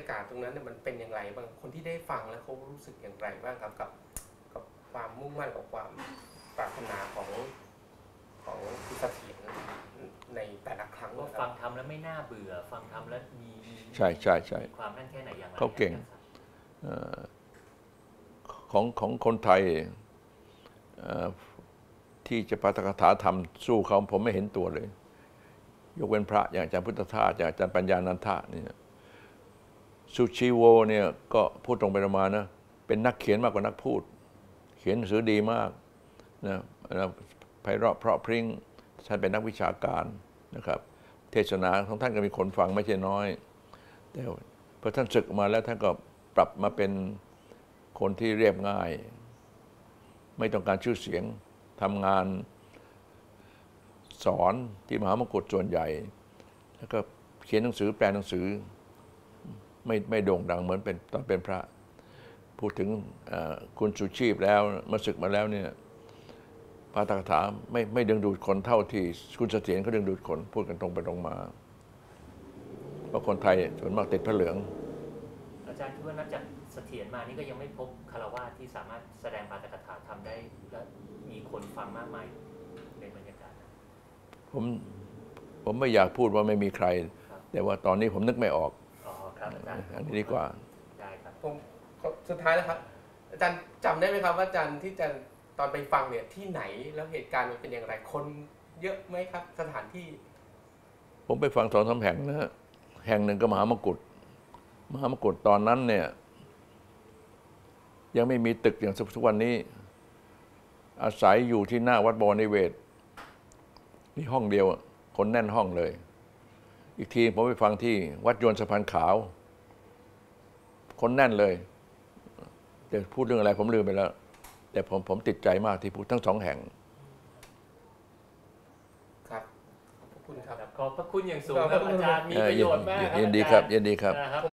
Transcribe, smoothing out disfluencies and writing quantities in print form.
ากาศตรงนั้นมันเป็นอย่างไรบ้างคนที่ได้ฟังแล้วเขารู้สึกอย่างไรบ้างครับกับความมุ่งมั่นกับความปรารถนาของคุณเสถียรในแต่ละครั้งว่าฟังทำแล้วไม่น่าเบื่อฟังทำแล้วมีใช่ความนั่นแค่ไหนอย่างไรเขาเก่งของคนไทยที่จะปาฐกถาทำสู้เขาผมไม่เห็นตัวเลยยกเว้นพระอย่างอาจารย์พุทธทาสอย่างอาจารย์ปัญญานันทะเนี่ยสุชีโวเนี่ยก็พูดตรงไปมานะเป็นนักเขียนมากกว่านักพูดเขียนหนังสือดีมากนะไพเราะเพราะพริ้งท่านเป็นนักวิชาการนะครับเทศนาของท่านก็มีคนฟังไม่ใช่น้อยแต่พอท่านศึกมาแล้วท่านก็ปรับมาเป็นคนที่เรียบง่ายไม่ต้องการชื่อเสียงทำงานสอนที่มหามงกุฎส่วนใหญ่แล้วก็เขียนหนังสือแปลหนังสือไม่โด่งดังเหมือนเป็นตอนเป็นพระพูดถึงคุณสุชีพแล้วมาศึกมาแล้วเนี่ยปาฐกถาไม่ดึงดูดคนเท่าที่คุณเสถียรเขาดึงดูดคนพูดกันตรงไปตรงมาเพราะคนไทยส่วนมากติดพระเหลืองอาจารย์คิดว่านับจากเสถียรมานี่ก็ยังไม่พบคฤหัสถ์ที่สามารถแสดงปาฐกถาทำได้และมีคนฟังมากมายในบรรยากาศผมไม่อยากพูดว่าไม่มีใครแต่ว่าตอนนี้ผมนึกไม่ออกครับอาจารย์อันนี้ดีกว่าได้ครับผมสุดท้ายแล้วครับอาจารย์จำได้ไหมครับว่าอาจารย์ที่จะตอนไปฟังเนี่ยที่ไหนแล้วเหตุการณ์มันเป็นอย่างไรคนเยอะไหมครับสถานที่ผมไปฟัง2-3แห่งนะฮะแห่งหนึ่งก็มหามกุฏตอนนั้นเนี่ยยังไม่มีตึกอย่างทุกวันนี้อาศัยอยู่ที่หน้าวัดบวรนิเวศมีห้องเดียวคนแน่นห้องเลยอีกทีผมไปฟังที่วัดยวนสะพานขาวคนแน่นเลยแต่พูดเรื่องอะไรผมลืมไปแล้วแต่ผมติดใจมากที่พูดทั้ง2แห่งครับขอบคุณครับขอบพระคุณอย่างสูงครับอาจารย์มีประโยชน์มากยินดีครับ